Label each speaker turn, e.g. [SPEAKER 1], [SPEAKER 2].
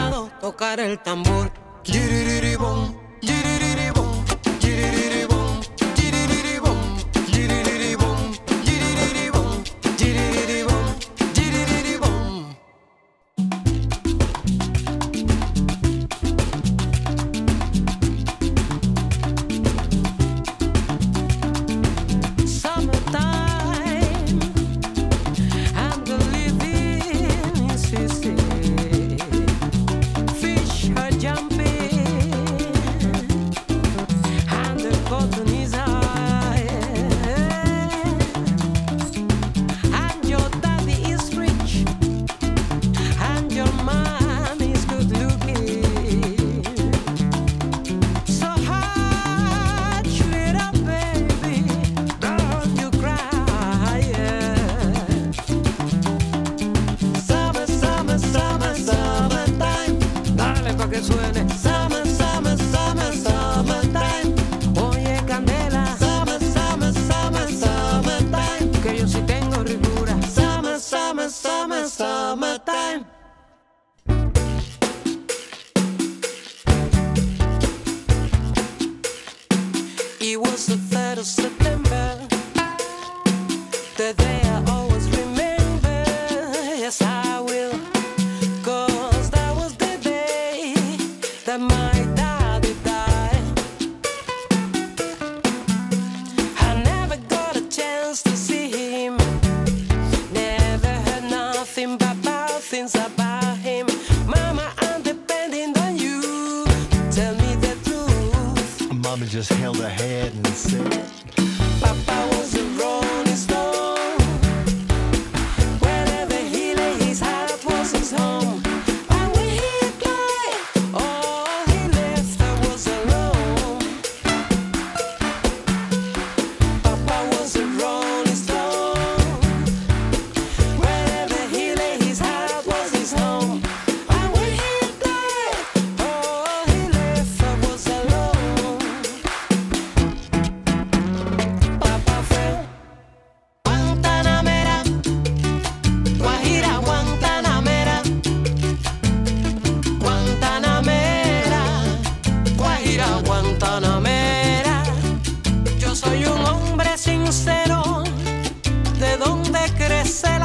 [SPEAKER 1] lado tocar el tambor. Yiriribom, yiriribom, yiriribom, yiriribom, yiriribom, yiriribom, yiriribom, yiriribom. Summertime, and the living is easy. Fish are jumping, and the cotton is high, and your daddy is rich, and your mom is good looking. So hush, little baby, don't you cry. Summer, summer, summer, summertime. Dale pa' que suene. Summer, summer, summer, summertime. Oye, candela. Summer, summer, summer, summertime. Que yo sí tengo ricura. Summer, summer, summer, summertime. It was the 3rd of September, the day I always remember. Yes, I will, 'cause that was the day that my daddy died. I never got a chance to see him, never heard nothing but bad things about him. Mama, I'm depending on you, tell me the truth.
[SPEAKER 2] Mama just held her head and said,
[SPEAKER 1] Papa was a rolling stone. Wherever he lay, his heart was his home. And when he died, all he left was alone. Papa was a rolling stone. Wherever he lay, his heart was his home. And when he died, all he left was alone. Papa fue Guantanamera, Guajira, Guantanamera, Guantanamera, Guajira, Guantanamera. Yo soy un hombre sincero, de donde crece